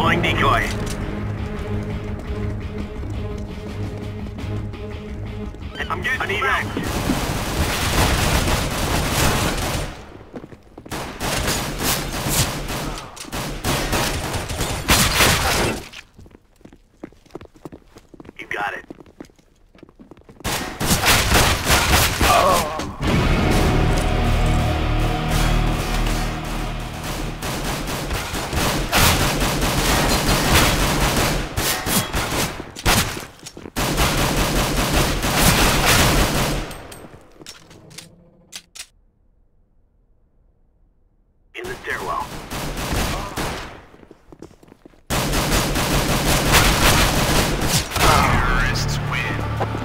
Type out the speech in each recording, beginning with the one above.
Deploying decoy. I need help. You got it. In the stairwell. Terrorists win.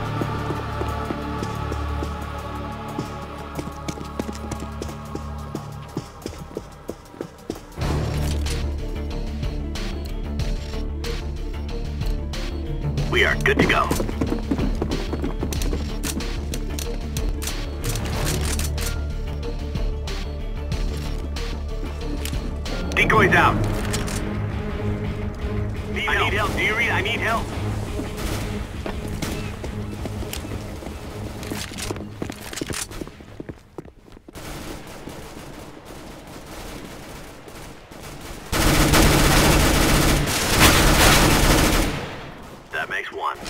We are good to go. Decoy's out. I need help. Do you read? I need help. That makes one.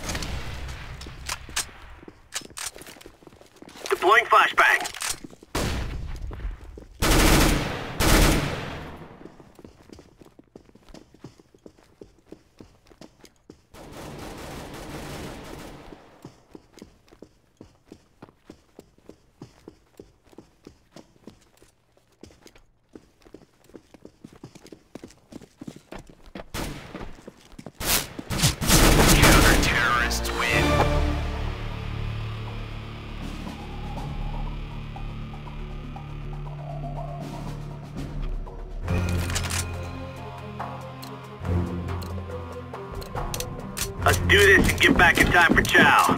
Deploying flashbang. Counter-terrorists win. Let's do this and get back in time for chow.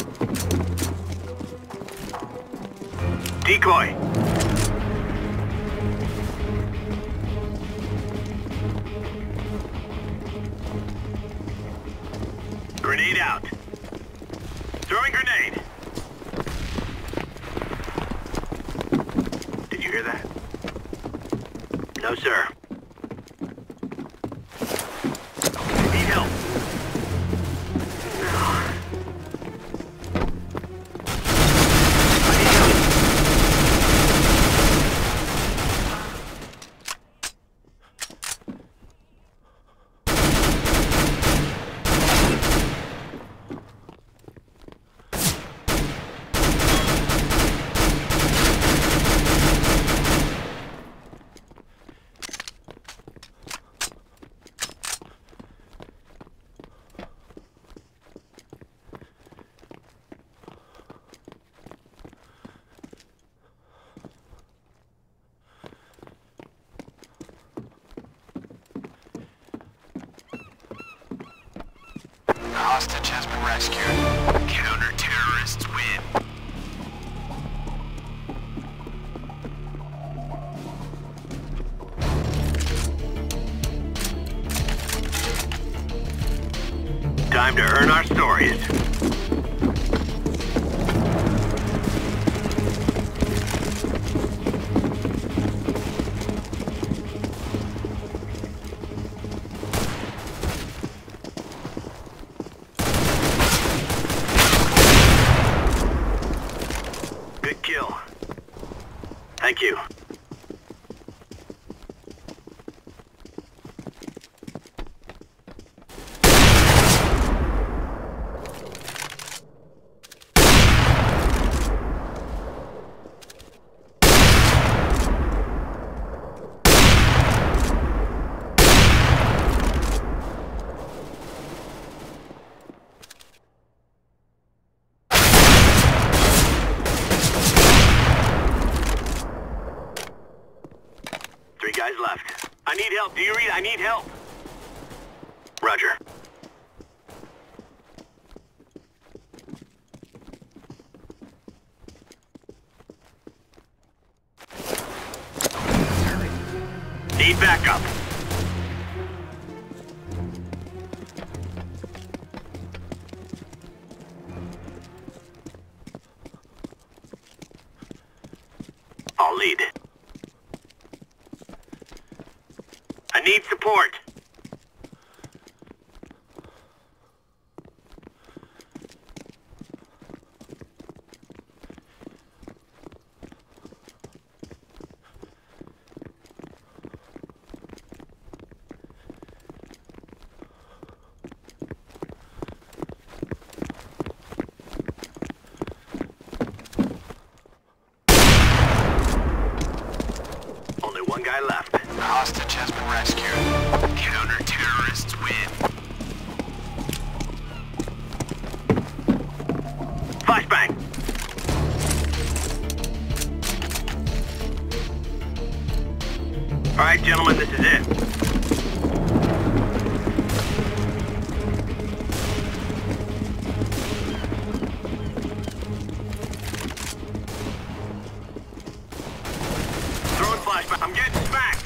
Decoy. Grenade out. Throwing grenade. Did you hear that? No, sir. Need help. The hostage has been rescued. Counter-terrorists win. Time to earn our stories. Good kill. Thank you. Guys left. I need help. Do you read? I need help. Roger. Need backup. I'll lead. I need support. Only one guy left. The hostage has been rescued. Counter-terrorists win. Flashbang! All right, gentlemen, this is it. Throwing flashbang. I'm getting smacked.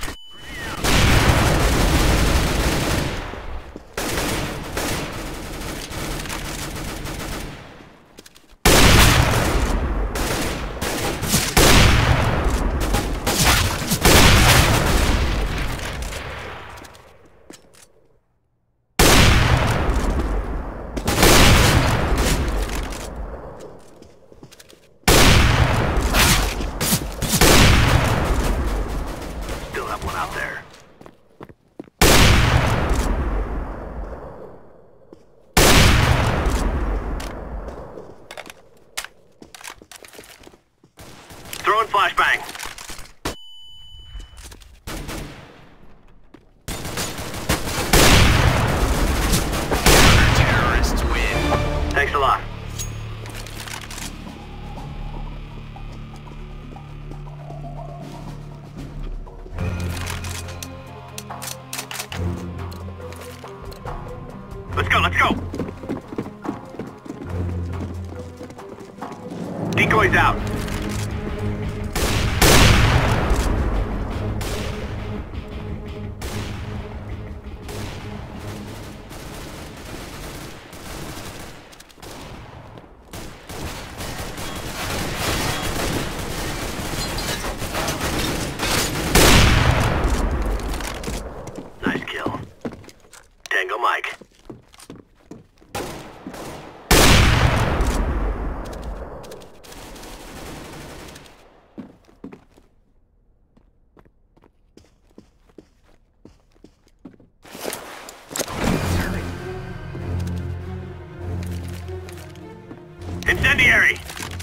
Still have one out there. Throwing flashbang. Counter-terrorists win. Thanks a lot. Let's go, let's go! Decoys out. Nice kill. Tango Mike. Incendiary!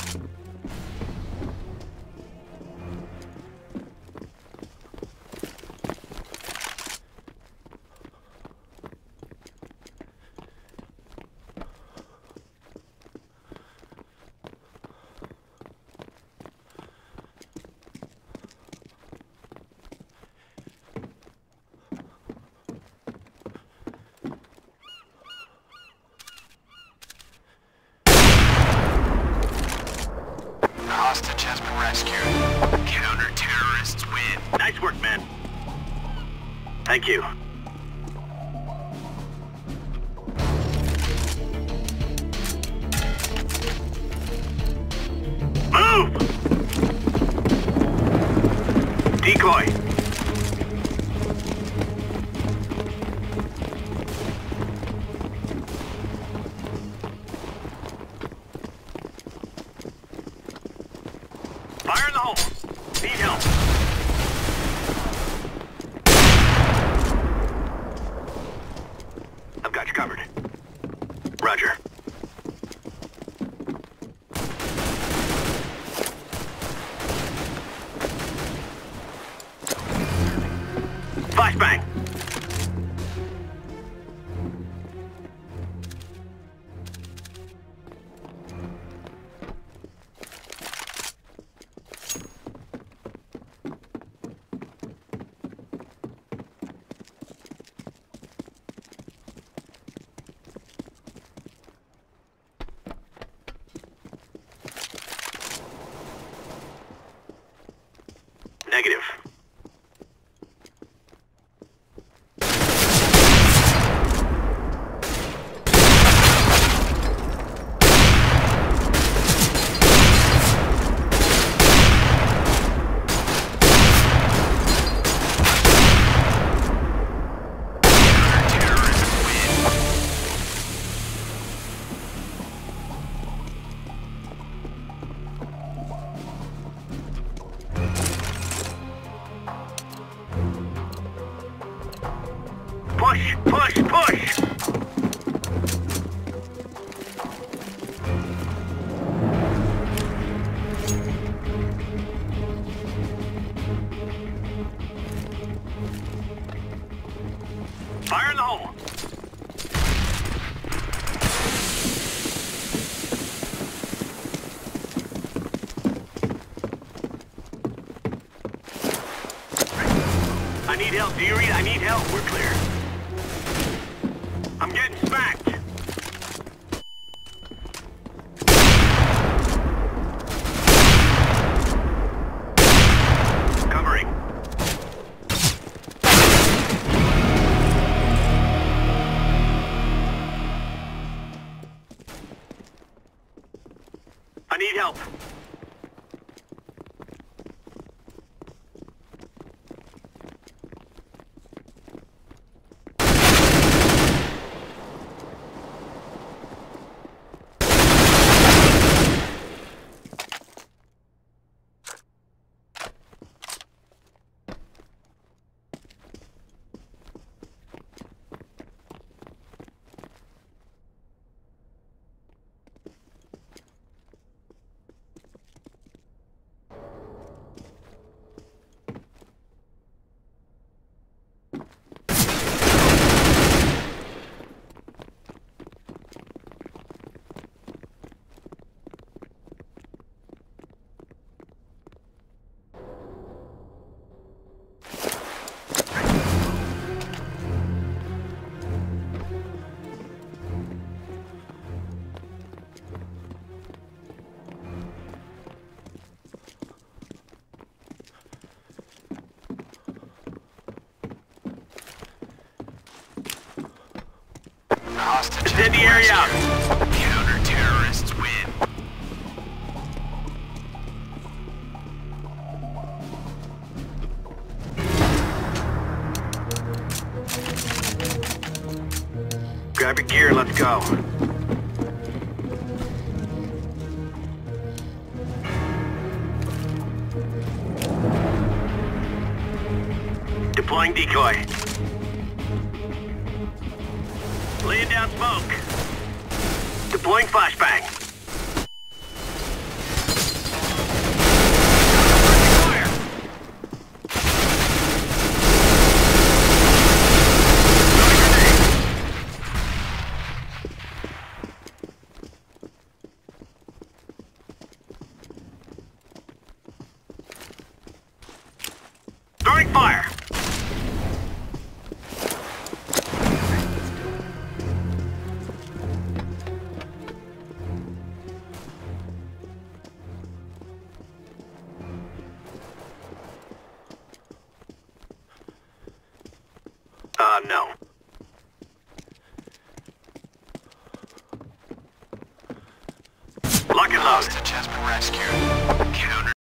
The hostage has been rescued. Counter-terrorists win. Nice work, man. Thank you. Move! Decoy. Fire in the hole. Need help. I've got you covered. Roger. Flashbang. Negative. no. I need help. Do you read? I need help. We're clear. I'm getting smacked. Covering. I need help. Hostage Incendiary out. Counter-terrorists win. Grab your gear, let's go. Deploying decoy. Laying down smoke. Deploying flashbang. Fire. Throwing fire. No. Lock and load. Hostage has been rescued. Counter